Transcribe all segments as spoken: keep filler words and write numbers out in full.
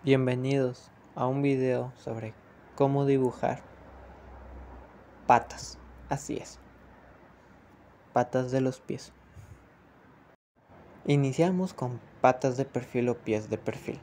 Bienvenidos a un video sobre cómo dibujar patas. Así es, patas de los pies. Iniciamos con patas de perfil o pies de perfil.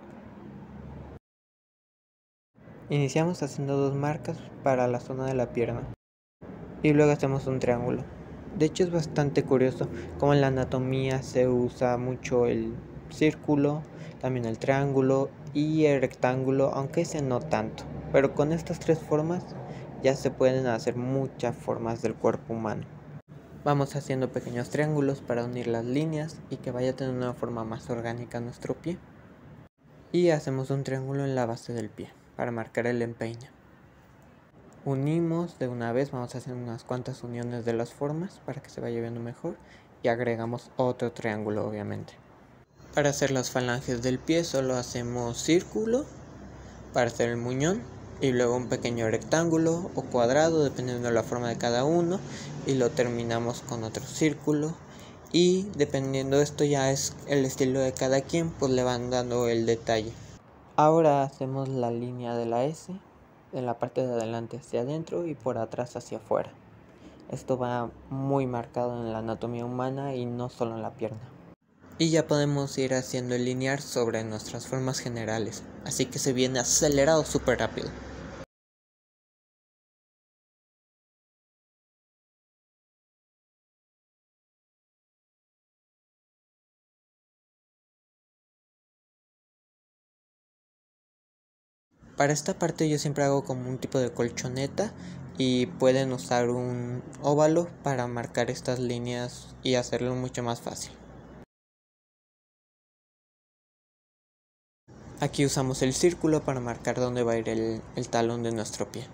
Iniciamos haciendo dos marcas para la zona de la pierna y luego hacemos un triángulo. De hecho es bastante curioso como en la anatomía se usa mucho el círculo, también el triángulo y el rectángulo, aunque ese no tanto. Pero con estas tres formas ya se pueden hacer muchas formas del cuerpo humano. Vamos haciendo pequeños triángulos para unir las líneas y que vaya teniendo una forma más orgánica nuestro pie. Y hacemos un triángulo en la base del pie para marcar el empeine. Unimos de una vez, vamos a hacer unas cuantas uniones de las formas para que se vaya viendo mejor y agregamos otro triángulo obviamente. Para hacer las falanges del pie solo hacemos círculo para hacer el muñón y luego un pequeño rectángulo o cuadrado dependiendo de la forma de cada uno y lo terminamos con otro círculo y dependiendo de esto ya es el estilo de cada quien, pues le van dando el detalle. Ahora hacemos la línea de la S en la parte de adelante hacia adentro y por atrás hacia afuera. Esto va muy marcado en la anatomía humana y no solo en la pierna. Y ya podemos ir haciendo el linear sobre nuestras formas generales, así que se viene acelerado súper rápido. Para esta parte yo siempre hago como un tipo de colchoneta y pueden usar un óvalo para marcar estas líneas y hacerlo mucho más fácil. Aquí usamos el círculo para marcar dónde va a ir el, el talón de nuestro pie.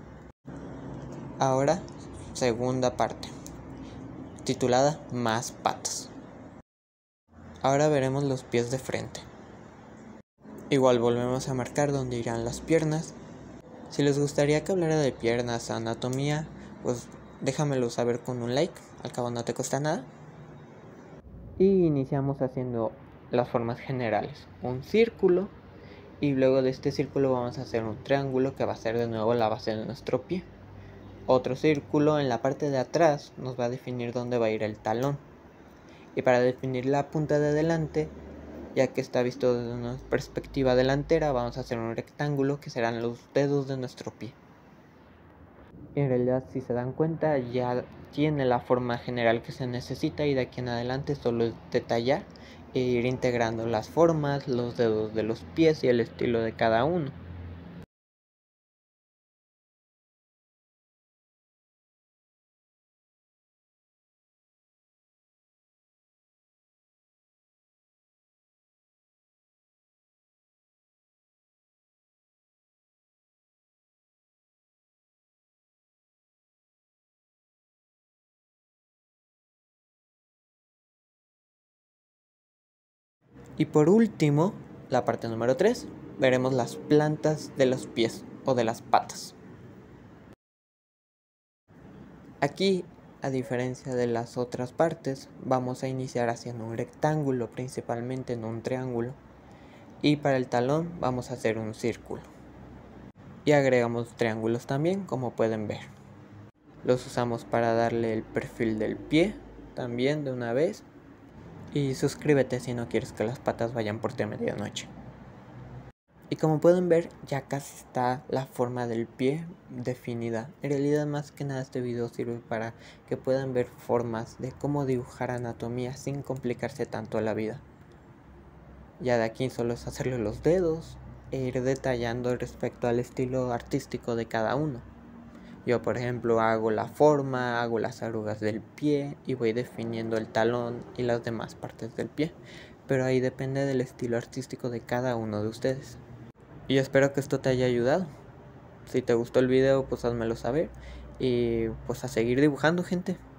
Ahora, segunda parte, titulada Más patas. Ahora veremos los pies de frente. Igual volvemos a marcar dónde irán las piernas. Si les gustaría que hablara de piernas, anatomía, pues déjamelo saber con un like, al cabo no te cuesta nada. Y iniciamos haciendo las formas generales, un círculo y luego de este círculo vamos a hacer un triángulo que va a ser de nuevo la base de nuestro pie. Otro círculo en la parte de atrás nos va a definir dónde va a ir el talón. Y para definir la punta de adelante, ya que está visto desde una perspectiva delantera, vamos a hacer un rectángulo que serán los dedos de nuestro pie. En realidad, si se dan cuenta, ya tiene la forma general que se necesita y de aquí en adelante solo es detallar e ir integrando las formas, los dedos de los pies y el estilo de cada uno. Y por último, la parte número tres, veremos las plantas de los pies o de las patas. Aquí, a diferencia de las otras partes, vamos a iniciar haciendo un rectángulo, principalmente no un triángulo. Y para el talón vamos a hacer un círculo. Y agregamos triángulos también, como pueden ver. Los usamos para darle el perfil del pie, también de una vez. Y suscríbete si no quieres que las patas vayan por ti a medianoche. Y como pueden ver, ya casi está la forma del pie definida. En realidad, más que nada, este video sirve para que puedan ver formas de cómo dibujar anatomía sin complicarse tanto la vida. Ya de aquí solo es hacerle los dedos e ir detallando respecto al estilo artístico de cada uno. Yo, por ejemplo, hago la forma, hago las arrugas del pie y voy definiendo el talón y las demás partes del pie. Pero ahí depende del estilo artístico de cada uno de ustedes. Y espero que esto te haya ayudado. Si te gustó el video, pues házmelo saber. Y pues a seguir dibujando, gente.